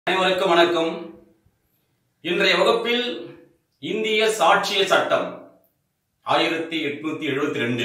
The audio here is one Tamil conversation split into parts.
அனைவருக்கும் வணக்கம். இன்றைய வகுப்பில் இந்திய சாட்சிய சட்டம் 1872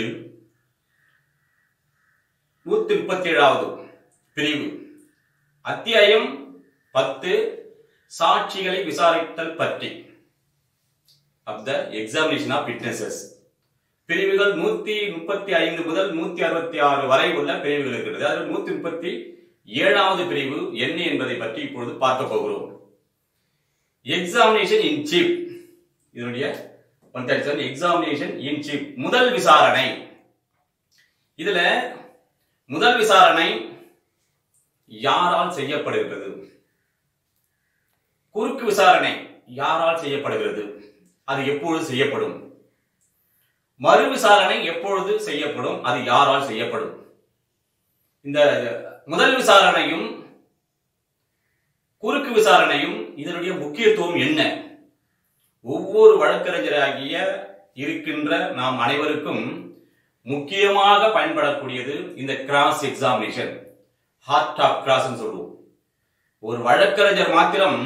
137வது பிரிவு அத்தியாயம் 10 சாட்சிகளை விசாரித்தல் பற்றி of the examination of witnesses. பிரிவுகள் 135 முதல் 166 வரை உள்ள பிரிவுகள் இருக்கிறது. அதில் 137வது பிரிவு என்ன என்பதை பற்றி இப்பொழுது பார்க்க போகிறோம். எக்ஸாமினேஷன் இன் சீஃப், இதனுடைய 137 எக்ஸாமினேஷன் இன் சீஃப், முதல் விசாரணை. இதுல முதல் விசாரணை யாரால் செய்யப்படுகிறது? குறுக்கு விசாரணை யாரால் செய்யப்படுகிறது? அது எப்பொழுது செய்யப்படும்? மறு விசாரணை எப்பொழுது செய்யப்படும்? அது யாரால் செய்யப்படும்? இந்த முதல் விசாரணையும் குறுக்கு விசாரணையும் இதனுடைய முக்கியத்துவம் என்ன? ஒவ்வொரு வழக்கறிஞராகிய இருக்கின்ற நாம் அனைவருக்கும் முக்கியமாக பயன்படக்கூடியது இந்த cross examination, art of cross சொல்லுவோம். ஒரு வழக்கறிஞர் மாத்திரம்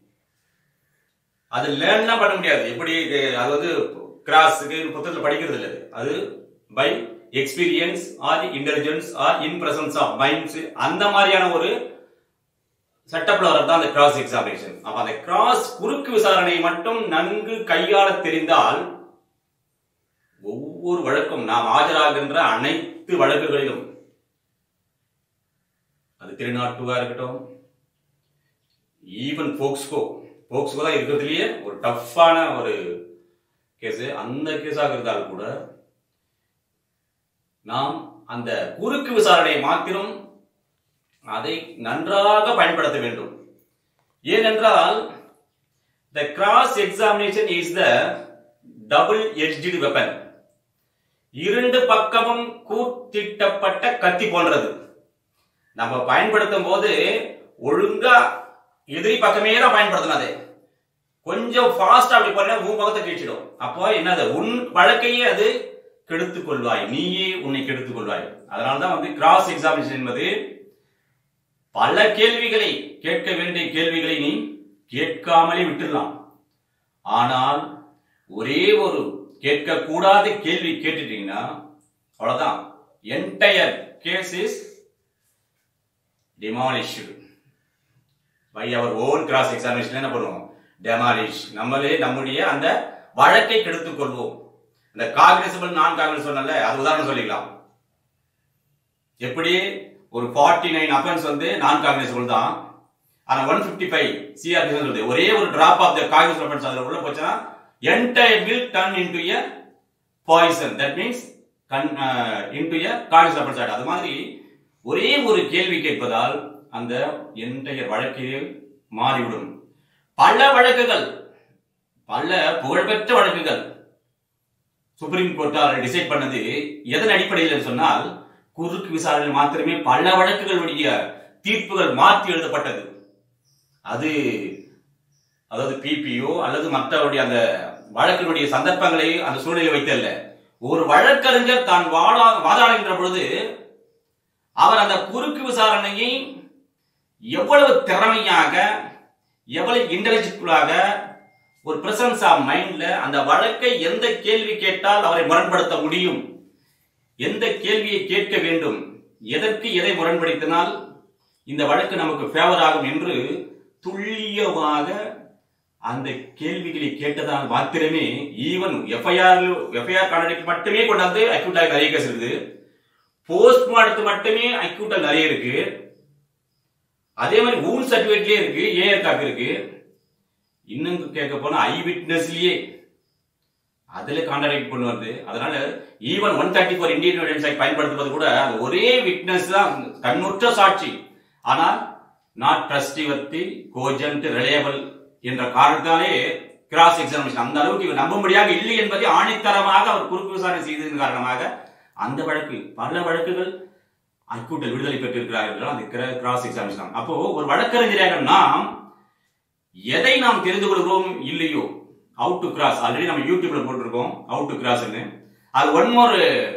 அது லேர்ன் பண்ண முடியாது. எப்படி அதாவது கிராஸுக்கு புத்தகத்தில் படிக்கிறது இல்லை, அது by experience or intelligence or in presence of minds, அந்த மாதிரியான ஒரு செட்டப்ல வரதான் அந்த கிராஸ் எக்ஸாமினேஷன். அப்ப அந்த கிராஸ் குறுக்கு விசாரணை மட்டும் நன்கு கையாள தெரிந்தால் ஒவ்வொரு வழக்கும் நாம் ஆஜராகின்ற அனைத்து வழக்குகளிலும், அது 302 இருக்கட்டும், ஈவன் போக்ஸ்கோ தான் இருக்கிறதுலயே ஒரு டஃப்பான ஒரு கேஸ், அந்த கேஸாக இருந்தால் கூட நாம் அந்த குறுக்கு விசாரணை மாத்திரம் அதை நன்றாக பயன்படுத்த வேண்டும். ஏனென்றால் the cross examination is the double edged weapon, இரண்டு பக்கமும் கூர்த்திட்டப்பட்ட கத்தி போன்றது. நம்ம பயன்படுத்தும் போது ஒழுங்கா எதிரி பக்கமே தான் பயன்படுத்தினது. கொஞ்சம் ஃபாஸ்டா அப்படி பண்ண உன் பக்கத்தை கீழ்ச்சிடும். அப்போ என்னது, உன் வழக்கையே அது கெடுத்துக் கொள்வாய், நீயே உன்னை கெடுத்துக் கொள்வாய். அதனால்தான் கிராஸ் எக்ஸாமினேஷன் என்பது பல கேள்விகளை, கேட்க வேண்டிய கேள்விகளை நீ கேட்காமலே விட்டுடலாம். ஆனால் ஒரே ஒரு கேட்கக்கூடாத கேள்வி கேட்டுட்டீங்கன்னா அவ்வளவுதான், entire case is demolished by our own cross examination. என்ன பண்ணுவோம்? demolish. நம்மளே நம்முடைய அந்த வழக்கை கெடுத்துக் கொள்வோம். இந்த காக்னிசபிள் நான் காக்னிசபிள் சொன்னல, அது உதாரணம் சொல்லிக்கலாம். எப்படி ஒரு 49 அஃபென்ஸ் நான் காக்னிசபிள் தான், ஆனா 155 சிஆர்பி சொல்லுது ஒரே ஒரு drop of the cognizable offence அதுல உள்ள போச்சுனா entire will turn into a poison, that means into a cognizable offence at. அது மாதிரி ஒரே ஒரு கேள்வி கேட்பதால் அந்த என்டையர் வழக்கே மாறிவிடும். பல வழக்குகள், பல புகழ்பெற்ற வழக்குகள் சுப்ரீம் கோர்ட்டால் டிசைட் பண்ணது எதன் அடிப்படையில் சொன்னால், குறுக்கு விசாரணை மாத்திரமே பல வழக்குகளுடைய தீர்ப்புகள் மாற்றி எழுதப்பட்டது. அது அதாவது பிபிஓ அல்லது மற்றவருடைய அந்த வழக்கினுடைய சந்தர்ப்பங்களை அந்த சூழ்நிலை வைத்தல்ல. ஒரு வழக்கறிஞர் தான் வாதாடுகின்ற பொழுது அவர் அந்த குறுக்கு விசாரணையை எவ்வளவு திறமையாக, எவ்வளவு இன்டெலிஜென்டாக, ஒரு பிரசன்ஸ் ஆஃப் மைண்ட்ல அந்த வழக்கை எந்த கேள்வி கேட்டால் அவரை முரண்படுத்த முடியும், எந்த கேள்வியை கேட்க வேண்டும், எதற்கு எதை முரண்படுத்தினால் இந்த வழக்கு நமக்கு ஃபேவர் ஆகும் என்று துல்லியமாக அந்த கேள்விகளை கேட்டதால் மாத்திரமே, ஈவன் எஃப்ஐஆர் கான்ட்ராக்ட் மட்டுமே கொண்டாந்து அக்யூட்டாக நிறைய கேஸ் இருக்குது, போஸ்ட்மார்ட்டத்துக்கு மட்டுமே அக்யூட்டல் நிறைய இருக்கு, அதே மாதிரி வூண்ட் சர்டிபிகேட்லயே இருக்கு, ஏஆர் காப்பி இருக்கு, இன்னும் கேட்க போனா ஐ விட்னஸ்லயே அதுல கான்ட்ராக்ட் பண்ணு வருது. அதனால ஈவன் 134 இந்தியன் எவிடன்ஸ் ஆக்ட் பயன்படுத்துவது கூட அது ஒரே விட்னஸ் தான், கண்ணுற்ற சாட்சி, ஆனால் நாட் ட்ரஸ்டிவர்த்தி, கோஜென்ட், ரிலையபிள் என்ற காரணத்தாலே கிராஸ் எக்ஸாமினேஷன் அந்த அளவுக்கு நம்பும்படியாக இல்லை என்பதை ஆணித்தரமாக அவர் குறுக்கு விசாரணை செய்ததன் காரணமாக அந்த வழக்கு, பல வழக்குகள் அக்யூட்டல் விடுதலை பெற்றிருக்கிறார்கள் அந்த கிராஸ் எக்ஸாமினேஷன். அப்போ ஒரு வழக்கறிஞராக நாம் எதை நாம் தெரிந்து கொள்கிறோம் இல்லையோ, அவுட் டு கிராஸ் ஆல்ரெடி நம்ம யூடியூப்ல போட்டிருக்கோம் அவுட் டு கிராஸ். அது ஒன் மோர்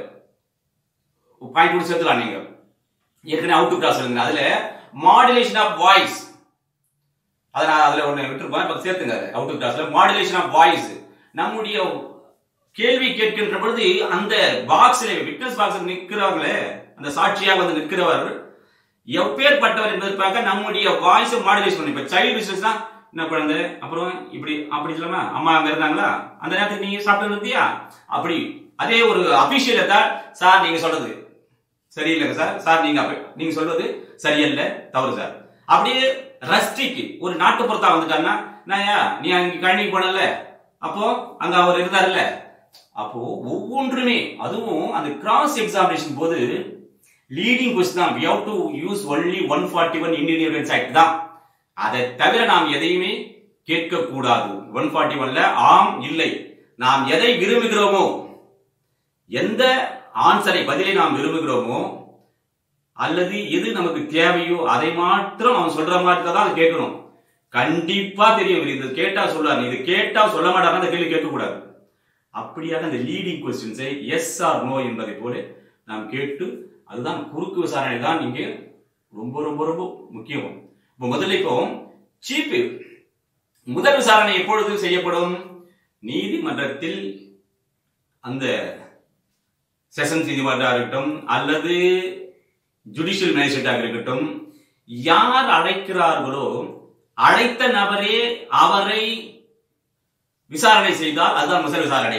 பாயிண்ட் சேர்த்துலாம். நீங்க ஏற்கனவே அவுட் டு கிராஸ் அதுல மாடுலேஷன் ஆஃப் வாய்ஸ், அதை நான் அதுல ஒண்ணு விட்டுருப்பேன், இப்ப சேர்த்துங்க அவுட் ஆஃப் கிளாஸ்ல. மாடுலேஷன் ஆஃப் வாய்ஸ், நம்முடைய கேள்வி கேட்கின்ற பொழுது அந்த பாக்ஸ்ல விட்னஸ் பாக்ஸ் நிற்கிறவர்களே, அந்த சாட்சியாக வந்து நிற்கிறவர் எப்பேற்பட்டவர் என்பதற்காக நம்முடைய வாய்ஸ் மாடுலேஷன் பண்ணி. இப்ப சைல்டு பிசினஸ்னா என்ன குழந்தை, அப்புறம் இப்படி அப்படி சொல்லாமா, அம்மா அங்க இருந்தாங்களா, அந்த நேரத்துக்கு நீங்க சாப்பிட்டு இருந்தியா அப்படி. அதே ஒரு அபிஷியல் தான், சார் நீங்க சொல்றது சரியில்லைங்க சார், சார் நீங்க சொல்றது சரியில்லை, தவறு சார். அப்படியே ரஸ்டிக்கு ஒரு நாட்டுப்புறத்தா வந்துட்டாருன்னா, நீ அங்க கழனிக்கு போனல, அப்போ அங்க அவர் இருந்தாருல்ல. அப்போ ஒவ்வொன்றுமே, அதுவும் அந்த கிராஸ் எக்ஸாமினேஷன் போது லீடிங் கொஸ்டின் தான். we have to use only 141 Indian evidence act தான். அதை தவிர நாம் எதையுமே கேட்க கூடாது. 141ல ஆம் இல்லை, நாம் எதை விரும்புகிறோமோ, எந்த ஆன்சரை பதிலை நாம் விரும்புகிறோமோ, அல்லது எது நமக்கு தேவையோ அதை மாத்திரம் அவன் சொல்ற மாதிரி தான் அதை கேட்கணும். கண்டிப்பா தெரியும், இது கேட்டா சொல்லுவாரு, இது கேட்டா சொல்ல மாட்டாங்க, அந்த கேள்வி கேட்க கூடாது. அப்படியாக அந்த லீடிங் கொஸ்டின்ஸை எஸ் ஆர் நோ என்பதை போல நாம் கேட்டு, அதுதான் குறுக்கு விசாரணை தான் இங்கே ரொம்ப ரொம்ப ரொம்ப முக்கியம். இப்போ முதல்ல இப்போ சீப் முதல் விசாரணை எப்பொழுது செய்யப்படும்? நீதிமன்றத்தில், அந்த செஷன்ஸ் நீதிமன்றம் இருக்கட்டும் அல்லது ஜுடிஷியல் மேஜிஸ்ட்ரேட்டாக இருக்கட்டும், யார் அழைக்கிறார்களோ அழைத்த நபரே அவரை விசாரணை செய்தால் அதுதான் முதல் விசாரணை.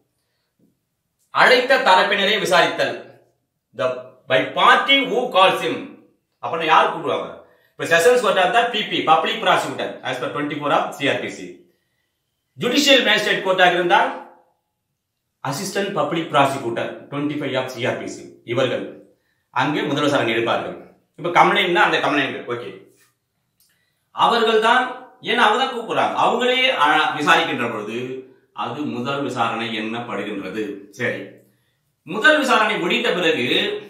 அழைத்த தரப்பினரை விசாரித்தல், by party who calls him. அப்ப யார் கூப்பிடுவாங்க? இப்ப செஷன்ஸ் கோர்ட்டா இருந்தா PP, public prosecutor as per 24 of CRPC. Judicial magistrate கோர்ட்டாக இருந்தால் assistant public prosecutor 25 of CRPC. இவர்கள் அங்கே முதல் விசாரணை எடுப்பார்கள். இப்ப கம்ப்ளைண்ட்னா அந்த கம்ப்ளைண்ட் ஓகே, அவர்கள் தான், ஏன்னா அவங்க தான் கூப்பிடுறாங்க, அவங்களே விசாரிக்கின்ற பொழுது அது முதல் விசாரணை என்னப்படுகின்றது. சரி, முதல் விசாரணை முடித்த பிறகு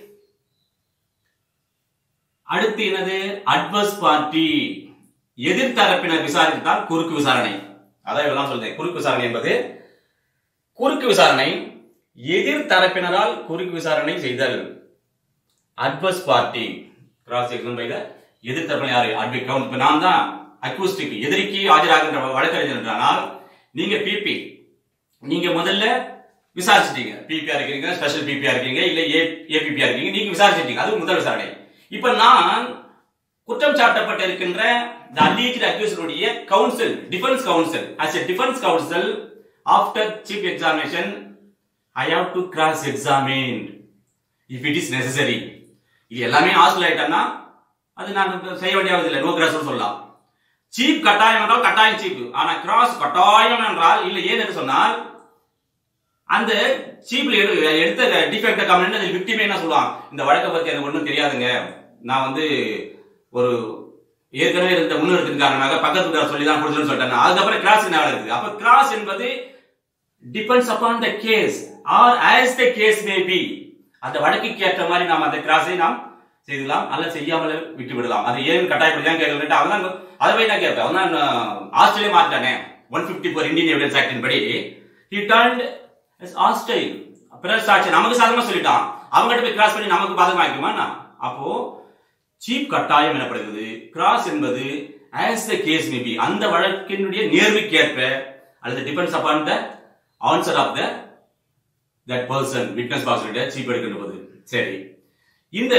அடுத்து என்னது? அட்வர்ஸ் பார்ட்டி, எதிர்த்தரப்பினர் விசாரித்தால் குறுக்கு விசாரணை. அதான் இதெல்லாம் சொல்றேன். குறுக்கு விசாரணை என்பது, குறுக்கு விசாரணை எதிர்த்தரப்பினரால் குறுக்கு விசாரணை செய்தல். Adverse party cross examine by the எதிர்த்தரப்பினர் யாரு? அட்வொகேட். இப்ப நான் தான் அக்யூஸ்டுக்கு, எதிரிக்கு ஆஜராகின்ற வழக்கறிஞர் என்றால், நீங்க பிபி, நீங்க முதல்ல விசாரிச்சிட்டீங்க, பிபிஆர் இருக்கீங்க, ஸ்பெஷல் பிபிஆர் இருக்கீங்க, இல்ல ஏபிபிஆர் இருக்கீங்க, நீங்க விசாரிச்சிட்டீங்க, அது முதல் விசாரணை. இப்ப நான் குற்றம் சாட்டப்பட்ட இருக்கின்ற the alleged accused உடைய counsel, defense counsel, as a defense counsel after chief examination I have to cross examine if it is necessary. இது எல்லாமே ஹாஸ்டல் ஆயிட்டா அது நான் செய்ய வேண்டியது இல்லை, நோ கிராஸ் சொல்லலாம். சீப் கட்டாயம் என்றால் கட்டாயம் சீப், ஆனா கிராஸ் கட்டாயம் என்றால் இல்லை. ஏன் என்று சொன்னால், அந்த சீப்ல எடுத்த டிஃபெக்ட் கம்ப்ளைண்ட் அதில் விக்டிமே என்ன சொல்லுவான், இந்த வழக்கை பத்தி எனக்கு ஒன்றும் தெரியாதுங்க, நான் வந்து ஒரு ஏற்கனவே இருந்த முன்னிறுத்தின் காரணமாக பக்கத்து சொல்லி தான் கொடுத்துன்னு சொல்லிட்டேன். அதுக்கப்புறம் கிராஸ் என்ன இருக்குது? அப்ப கிராஸ் என்பது depends upon the case or as the case may be. அந்த வழக்குக்கு ஏற்ற மாதிரி நாம் அந்த கிராஸை நாம் செய்யலாம், அல்ல செய்யாமல் விட்டு விடலாம். அது ஏன் கட்டாயப்படி தான் கேட்கல, அவன் அதை நான் கேட்பேன். அவன் தான் ஆஸ்திரேலியா மாட்டானே 154 இந்தியன் எவிடன்ஸ் ஆக்டின் படி he turned as hostile. பிறர் சாட்சி நமக்கு சாதகமா சொல்லிட்டான், அவங்ககிட்ட போய் கிராஸ் பண்ணி நமக்கு பாதகமா இருக்குமா? அப்போ சீப் கட்டாயம் எனப்படுகிறது. கிராஸ் என்பது as the case may be, அந்த வழக்கினுடைய நேர்மைக்கேற்ப அல்லது depends upon the answer of that person, witness box chief எடுக்கின்ற போது. சரி, இந்த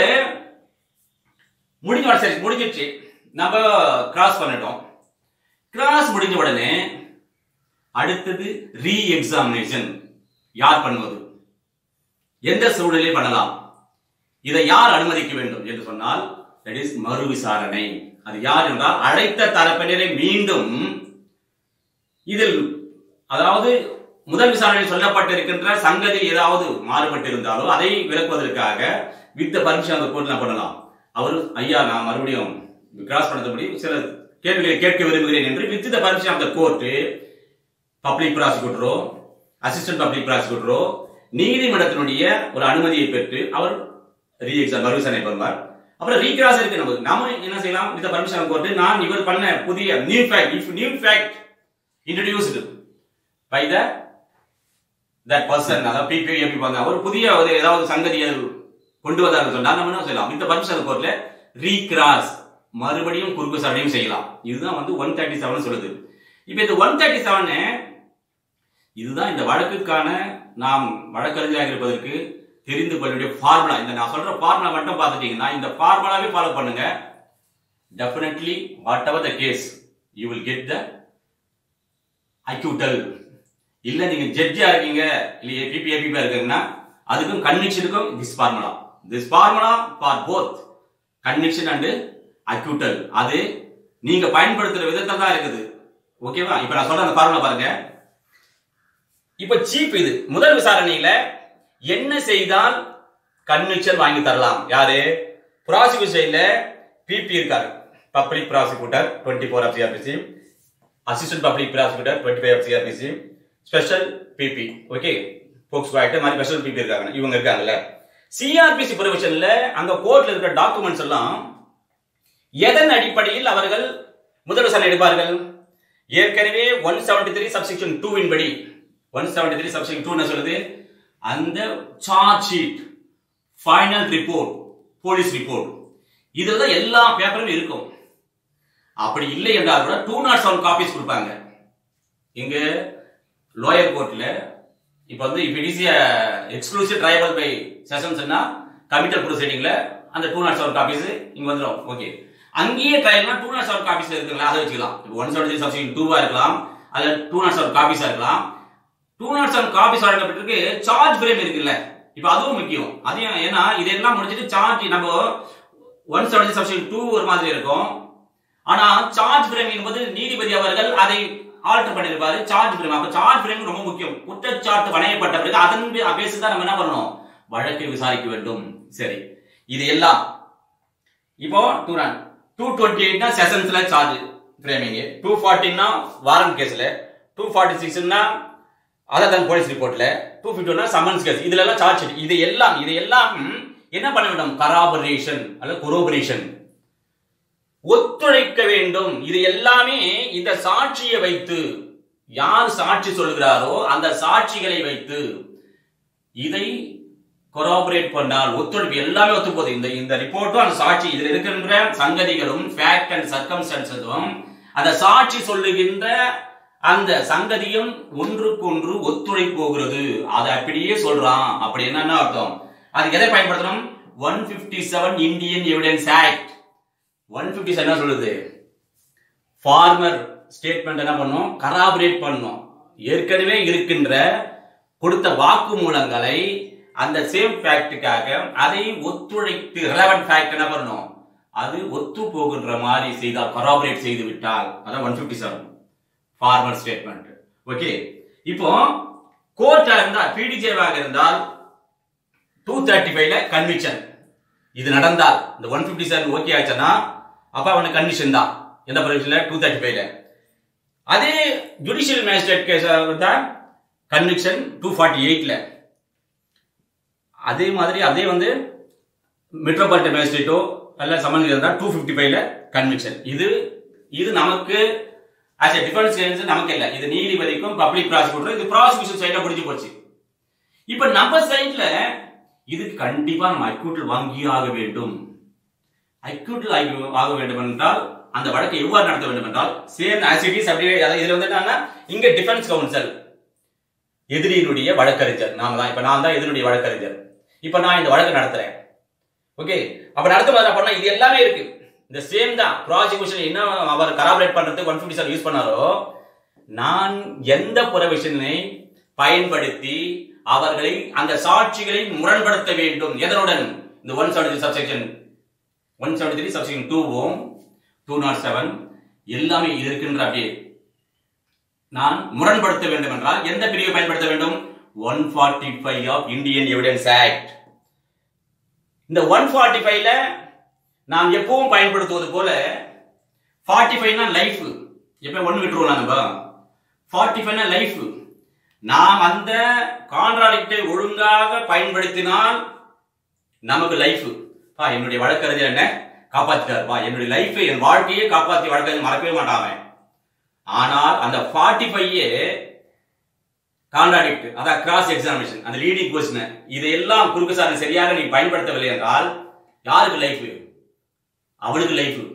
முடிஞ்சிச்சு, நம்ம கிராஸ் பண்ணிட்டோம். கிராஸ் முடிஞ்ச உடனே அடுத்தது ரீ எக்ஸாமினேஷன். யார் பண்ணுவது, எந்த சூழலில் பண்ணலாம், இதை யார் அனுமதிக்க வேண்டும் என்று சொன்னால் that is மறு விசாரணை. அது யார் என்றால் அழைத்த தரப்பினரை மீண்டும் இதில், அதாவது முதல் விசாரணையில் சொல்லப்பட்டிருக்கின்ற சங்கதி ஏதாவது மாறுபட்டிருந்தாலோ அதை விளக்குவதற்காக வித் பர்மிஷன் அந்த கோர்ட்ல பண்ணலாம். அவர் ஐயா நான் மறுபடியும் கிராஸ் பண்ணபடி சில கேள்விகளை கேட்க விரும்புகிறேன் என்று with the permission of the court public ப்ராசிக்யூட்டரோ அசிஸ்டன்ட் பப்ளிக் ப்ராசிக்யூட்டரோ நீதிமன்றத்தினுடைய ஒரு அனுமதியை பெற்று அவர் ரீ எக்ஸாம் மறு விசாரணை பண்ணுவார். அப்புறம் ரீகிராஸ் இருக்கு, நாம என்ன செய்யலாம், வித் பர்மிஷன் ஆஃப் கோர்ட் நான் இவர் பண்ண புதிய new fact introduced by that person, அதாவது பிபிஏபி பண்ண ஒரு புதிய ஏதாவது சங்கதியை கொண்டு வந்தார்கள் சொன்னா நம்ம என்ன செய்யலாம், வித் பர்மிஷன் ஆஃப் கோர்ட்ல ரீகிராஸ் மறுபடியும் குறுக்கு விசாரணையும் செய்யலாம். இதுதான் வந்து 137 சொல்லுது. இப்ப இந்த 137 இதுதான் இந்த வழக்குக்கான நாம் வழக்கறிஞராக இருப்பதற்கு தெரிந்து கொள்ள வேண்டிய ஃபார்முலா. இந்த நான் சொல்ற ஃபார்முலா மட்டும் பார்த்துட்டீங்கன்னா இந்த ஃபார்முலாவே ஃபாலோ பண்ணுங்க. Definitely whatever the case you will get the acquittal. இல்ல நீங்க ஜட்ஜா இருக்கீங்க இல்ல பிபிஏபிபா இருக்கீங்கன்னா அதுக்கும் கன்விக்ஷனுக்கும் this formula for both conviction and acquittal. அது நீங்க பயன்படுத்துற விதத்தில் தான் இருக்குது. ஓகேவா? இப்ப நான் சொல்ற அந்த ஃபார்முலா பாருங்க. இப்ப சீப் இது முதல் விசாரணையில என்ன செய்தால் கன்விக்ஷன் வாங்கி தரலாம்? யாரு? ப்ராசிக்யூஷன் சைடுல பிபி இருக்காரு, public prosecutor 24 of CrPC, assistant public prosecutor 25 of CrPC, special PP. Okay, POCSO act மாதிரி ஸ்பெஷல் பிபி இருக்காங்க, இவங்க இருக்காங்கல்ல. சிஆர்பிசி ப்ரொவிஷன்ல அங்க கோர்ட்ல இருக்கிற டாக்குமெண்ட்ஸ் எல்லாம் எதன் அடிப்படையில் அவர்கள் முதல் விசாரணை எடுப்பார்கள்? ஏற்கனவே 173 சப்செக்ஷன் 2 இன் படி 173 சப்செக்ஷன் 2 என்ன சொல்லுது? அந்த charge sheet, final report, police report இதுல எல்லா பேப்பரும் இருக்கும். அப்படி இல்லை என்றால் கூட 207 காப்பீஸ் கொடுப்பாங்க. இங்க லோயர் கோர்ட்ல இப்ப வந்து if it is a exclusive trial by sessions னா கமிட்டல் ப்ரொசீடிங்ல அந்த 207 காப்பீஸ் இங்க வந்துரும். ஓகே, அங்கேயே ட்ரையல்னா 207 காப்பீஸ் இருக்குங்களா, அதை வச்சுக்கலாம். இப்போ 173 சப்செக்ஷன் 2 இருக்கலாம், அதுல 207 காப்பீஸா இருக்கலாம். 207 காப்பீஸ் வழங்கப்பட்டிருக்கு. சார்ஜ் ஃப்ரேம் இருக்குல்ல, இப்போ அதுவும் முக்கியம். அதையும் ஏன்னா இதெல்லாம் முடிச்சிட்டு சார்ஜ் நம்ம 173 சப்செக்ஷன் 2 ஒரு மாதிரி இருக்கும். ஆனா சார்ஜ் ஃப்ரேம் என்பது நீதிபதி அவர்கள் அதை ஆல்டர் பண்ணிருப்பாரு. சார்ஜ் ஃப்ரேம், அப்ப சார்ஜ் ஃப்ரேம் ரொம்ப முக்கியம். குற்றச்சாட்டு வணையப்பட்ட பிறகு அதன் பேசிஸ் தான் நம்ம என்ன பண்ணணும்? வழக்கை விசாரிக்க வேண்டும். சரி, இது எல்லாம் இப்போ 228 செஷன்ஸ்ல சார்ஜ் ஃப்ரேமிங், 214 வாரண்ட் கேஸ்ல, 246 அதர் தன் போலீஸ் ரிப்போர்ட்ல, 251 சம்மன்ஸ் கேஸ். இதுல எல்லாம் சார்ஜ் ஷீட். இது எல்லாம் என்ன பண்ண வேண்டும்? கராபரேஷன் அல்லது கொரோபரேஷன், ஒத்துழைக்க வேண்டும். இது எல்லாமே இந்த சாட்சியை வைத்து, யார் சாட்சி சொல்கிறாரோ அந்த சாட்சிகளை வைத்து இதை கொராபரேட் பண்ணால் ஒத்துழைப்பு எல்லாமே ஒத்து போகுது. இந்த ரிப்போர்ட்டும் அந்த சாட்சி இதுல இருக்கின்ற சங்கதிகளும் ஃபேக்ட் அண்ட் சர்க்கம்ஸ்டன்ஸும் அந்த சாட்சி சொல்லுகின்ற அந்த சங்கதியும் ஒன்றுக்கொன்று ஒத்துழைப்பு போகிறது. அதை அப்படியே சொல்றான். அப்படி என்ன அர்த்தம்? அதுக்கு எதை பயன்படுத்தணும்? 157 இந்தியன் எவிடன்ஸ் ஆக்ட் 157 என்ன சொல்லுது? ஃபார்மர் ஸ்டேட்மெண்ட் என்ன பண்ணும்? கராபரேட் பண்ணும். ஏற்கனவே இருக்கின்ற கொடுத்த வாக்குமூலங்களை அந்த சேம் ஃபேக்டுக்காக அதை ஒத்துழைத்து ரெலவென்ட் ஃபேக்ட் என்ன பண்ணணும்? அது ஒத்து போகின்ற மாதிரி செய்தால், கராபரேட் செய்து விட்டால், அதான் 157 ஃபார்மர் ஸ்டேட்மெண்ட். ஓகே, இப்போ கோர்ட்டா இருந்தால், பிடிஜேவாக இருந்தால் 235ல கன்விக்ஷன். இது நடந்தால் இந்த 157 ஓகே ஆச்சுன்னா அப்ப அவனுக்கு கன்விக்ஷன் தான். எந்த ப்ரொவிஷன்ல? 235ல. அதே ஜுடிஷியல் மேஜிஸ்ட்ரேட் கேஸ் தான் கன்விக்ஷன் 248ல. அதே மாதிரி அதே வந்து மெட்ரோபாலிட்டன் மேஜிஸ்ட்ரேட்டோ அல்ல சம்மன் இருந்தா 255ல கன்விக்ஷன். இது நமக்கு as a defense counsel நமக்கு இல்ல, இது நீதிபதிக்கும் பப்ளிக் ப்ராசிக்யூட்டர், இது ப்ராசிக்யூஷன் சைடுல முடிஞ்சு போச்சு. இப்ப நம்ம சைடுல இதுக்கு கண்டிப்பா நம்ம அக்யூட்டல் வாங்கியே ஆக வேண்டும். அக்யூட்டல் ஆக வேண்டும் என்றால் அந்த வழக்கை எவ்வாறு நடத்த வேண்டும் என்றால் சேம் ஆஸ் இட் இஸ் அப்படியே. இதுல வந்து என்னன்னா இங்க டிஃபென்ஸ் கவுன்சில் எதிரியினுடைய வழக்கறிஞர் நாம தான். இப்ப நான் தான் எதிரியுடைய வழக்கறிஞர். இப்ப நான் இந்த வழக்கு நடத்துறேன். ஓகே, அப்ப நடத்தும் போது பண்ணா இது எல்லாமே இருக்கு. இந்த சேம் தான் ப்ராசிக்யூஷன் என்ன அவர் கராபரேட் பண்றதுக்கு 157 யூஸ் பண்ணாரோ, நான் எந்த ப்ரொவிஷனை பயன்படுத்தி அவர்களை அந்த சாட்சிகளை முரண்படுத்த வேண்டும். எதனுடன்? இந்த 173 சப்செக்ஷன் 2வும் 207 எல்லாமே இருக்கின்ற அப்படியே நான் முரண்படுத்த வேண்டும் என்றால் எந்த பிரிவை பயன்படுத்த வேண்டும்? 145 ஆஃப் இந்தியன் எவிடன்ஸ் ஆக்ட். இந்த 145ல நாம் எப்பவும் பயன்படுத்துவது போல 45 லைஃப், எப்ப ஒன்னு விட்டுருவோம் நம்ம. 45 லைஃப். நாம் அந்த கான்ட்ராடிக்டை ஒழுங்காக பயன்படுத்தினால் நமக்கு லைஃப். என்னுடைய வழக்கறிஞர் என்ன காப்பாத்திட்டார், என்னுடைய லைஃப், என் வாழ்க்கையை காப்பாற்றி வழக்கறிஞர் மறக்கவே மாட்டாங்க. ஆனால் அந்த 45 கான்ட்ராடிக்ட், அதான் கிராஸ் எக்ஸாமினேஷன், அந்த லீடிங் கொஸ்டின், இதையெல்லாம் குறுக்கு சாரணை சரியாக நீ பயன்படுத்தவில்லை என்றால் யாருக்கு லைஃப்? அவளுக்கு லைஃப்.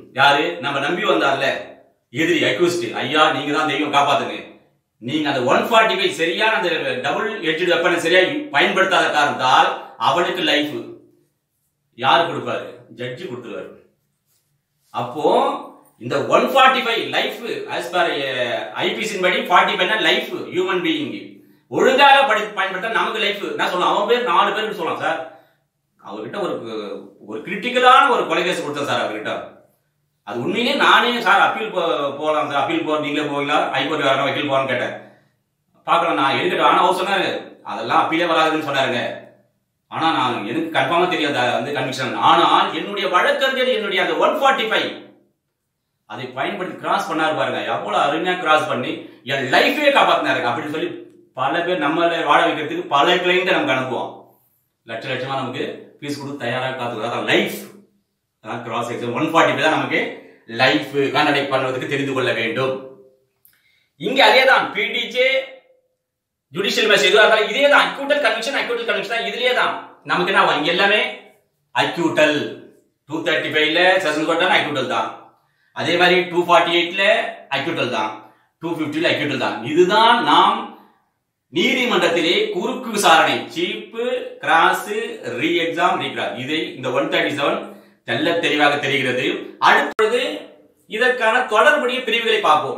யாரு நம்ம நம்பி வந்தார்ல எதிரி அக்யூஸ்ட், ஐயா நீங்க தான் தெய்வம் காப்பாத்துங்க, நீங்க அந்த 145 சரியான அந்த டபுள் எட்ஜ் வெப்பனை சரியா பயன்படுத்தாத காரணத்தால் அவனுக்கு லைஃப் யாரு கொடுப்பாரு? ஜட்ஜி கொடுத்துருவாரு. அப்போ இந்த 145 லைஃப் as per ஐபிசி படி 45 லைஃப் ஹியூமன் பீயிங் ஒழுங்காக பயன்படுத்த நமக்கு லைஃப். நான் சொல்லலாம் அவன் பேர் 4 பேருக்கு சொல்லலாம் சார். அவர்கிட்ட ஒரு கிரிட்டிக்கலான ஒரு கொலை கேஸ் கொடுத்தேன் சார் அவர்கிட்ட. அது உண்மையிலே நானே சார் அப்பீல் போகலாம் சார், அப்பீல் போற நீங்களே போவீங்களா, ஹைகோர்ட் யாரும் வக்கீல் போறான்னு கேட்டேன். பார்க்கலாம் நான் எடுக்கட்டும். ஆனா அவர் சொன்னாரு அதெல்லாம் அப்பீலே வராதுன்னு சொன்னாருங்க. ஆனா நான் எனக்கு கன்ஃபார்மா தெரியாது வந்து கன்விக்ஷன். ஆனால் என்னுடைய வழக்கறிஞர் என்னுடைய அந்த 145 அதை பயன்படுத்தி கிராஸ் பண்ணாரு பாருங்க, எவ்வளவு அருமையா கிராஸ் பண்ணி என் லைஃபே காப்பாத்தினாருங்க. அப்படின்னு சொல்லி பல பேர் நம்மள வாழ வைக்கிறதுக்கு பல கிளைண்ட் நமக்கு அனுப்புவோம். லட்சமா நமக்கு ஃபீஸ் கொடுத்து தயாராக காத்துக்கிறார். லைஃப் கிராஸ் எக்ஸாம் 145 தான் நமக்கு லைஃப் கான்டாக்ட் பண்ணுவதற்கு தெரிந்து கொள்ள வேண்டும். இங்க அதேதான் பிடிஜே ஜுடிஷியல் மெஷர் எதுவாக இருந்தாலும் இதே தான் அக்யூட்டல் கன்விக்ஷன் தான். இதுலயே தான் நமக்கு என்ன இங்க எல்லாமே அக்யூட்டல். 235ல செஷன் கோர்ட்ல அக்யூட்டல் தான், அதே மாதிரி 248ல அக்யூட்டல் தான், 250ல அக்யூட்டல் தான். இதுதான் நாம் நீதிமன்றத்திலே குறுக்கு விசாரணை சீப்பு கிராஸ் ரீ எக்ஸாம் ரீக்ராஸ் இதை இந்த 137 நல்ல தெளிவாக தெரிகிறது. அடுத்தது இதற்கான தொடர்புடைய பிரிவுகளை பார்ப்போம்.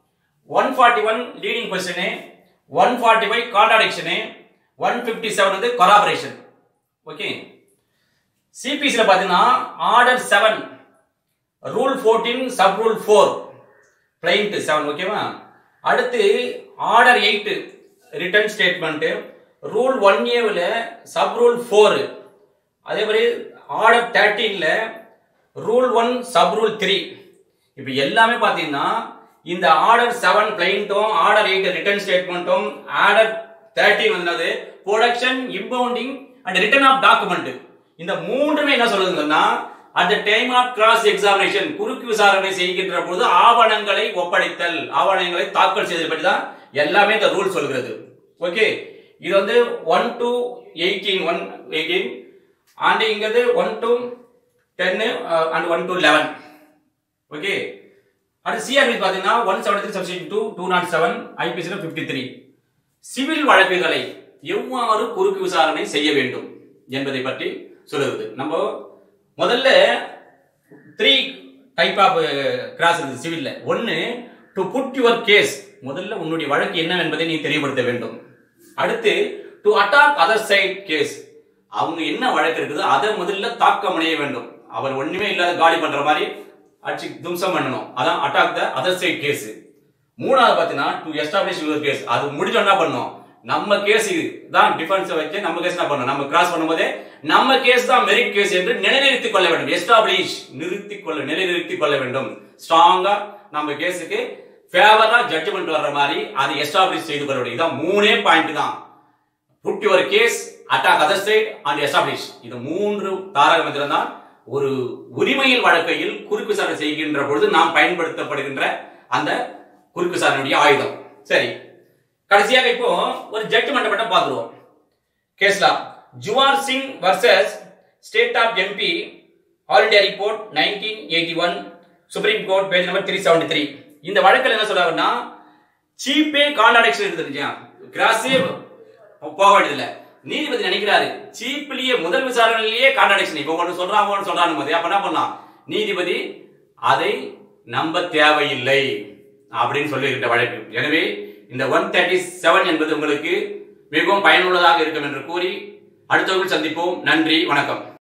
141 லீடிங் பொசிஷனு, 145 கான்ட்ராடிக்ஷனு, 157 வந்து கொலாபரேஷன். ஓகே, சிபிசில பாத்தீங்கன்னா order 7 rule 14 sub rule 4 plaint 7. ஓகேவா? அடுத்து order 8 return statement rule 1A sub rule 4. அதே மாதிரி ஆர்டர் 13ல ரூல் 1 சப் ரூல் 3. இப்போ எல்லாமே பாத்தீங்கன்னா இந்த ஆர்டர் 7 பிளைண்டும் ஆர்டர் 8 ரிட்டர்ன் ஸ்டேட்மெண்ட்டும் ஆர்டர் 13 வந்தது production impounding and return of document. இந்த மூன்றுமே என்ன சொல்லுதுன்னா at the time of cross examination குறுக்கு விசாரணை செய்கின்ற போது ஆவணங்களை ஒப்படைத்தல், ஆவணங்களை தாக்கல் செய்தல் பற்றி தான் எல்லாமே இந்த ரூல் சொல்கிறது. ஓகே, இது வந்து 1 to 18 and இங்கிறது 1 to 10 and 1 to 11. ஓகே, அடுத்து சிஆர்பி பாத்தீங்கன்னா 173 சப்செக்ஷன் 2 207 ஐபிசில 53 சிவில் வழக்குகளை எவ்வாறு குறுக்கு விசாரணை செய்ய வேண்டும் என்பதை பற்றி சொல்லுது. நம்ம முதல்ல 3 டைப் ஆஃப் கிராஸ் இருக்குது சிவில்ல. ஒன்னு டு புட் யுவர் கேஸ், முதல்ல உன்னுடைய வழக்கு என்ன என்பதை நீ தெரியப்படுத்த வேண்டும். அடுத்து to attack other side case, அவங்க என்ன வழக்கு இருக்குதோ அதை முதல்ல தாக்கம் அடைய வேண்டும். அவர் ஒண்ணுமே இல்லாத காலி பண்ற மாதிரி அடிச்சு தும்சம் பண்ணணும், அதான் attack the other side case. மூணாவது பாத்தீங்கன்னா டு எஸ்டாப்ளிஷ் யுவர் கேஸ், அது முடிஞ்ச என்ன பண்ணணும், நம்ம கேஸ் தான் டிஃபென்ஸ் வச்சு நம்ம கேஸ் என்ன பண்ணணும், நம்ம கிராஸ் பண்ணும்போதே நம்ம கேஸ் தான் மெரிட் கேஸ் என்று நிலைநிறுத்திக் கொள்ள வேண்டும். எஸ்டாப்ளிஷ் நிலைநிறுத்திக் கொள்ள வேண்டும். ஸ்ட்ராங்கா நம்ம கேஸுக்கு ஃபேவரா ஜட்ஜ்மெண்ட் வர்ற மாதிரி அதை எஸ்டாப்ளிஷ் செய்து கொள்ள வேண்டும். இதான் 3 பாயிண்ட் தான். Put your case, attack other side and establish. இது 3 தாரக மந்திரம் தான் ஒரு உரிமையில் வழக்கையில் குறுக்கு விசாரணை செய்கின்ற பொழுது நாம் பயன்படுத்தப்படுகின்ற அந்த குறுக்கு விசாரணையுடைய ஆயுதம். சரி, கடைசியாக இப்போ ஒரு ஜட்ஜ்மெண்ட் மட்டும் பார்த்துருவோம். கேஸ்லா Juwar Singh versus state of MP all India report 1981 Supreme Court page number 373. இந்த வழக்கில் என்ன சொல்றாங்கன்னா சீப்பே கான்ட்ராடிக்ஷன் இருக்குது, கிராஸே போக வேண்டியதில்லை. நீதிபதி நினைக்கிறாரு சீப்லயே முதல் விசாரணையிலேயே கான்ட்ராடிக்ஷன், இப்போ ஒன்று சொல்றான்னு போது அப்ப என்ன பண்ணலாம், நீதிபதி அதை நம்ப தேவையில்லை அப்படின்னு சொல்லுகின்ற வழக்கு. எனவே இந்த 137 என்பது உங்களுக்கு மிகவும் பயனுள்ளதாக இருக்கும் என்று கூறி அடுத்த வகுப்பில் சந்திப்போம். நன்றி, வணக்கம்.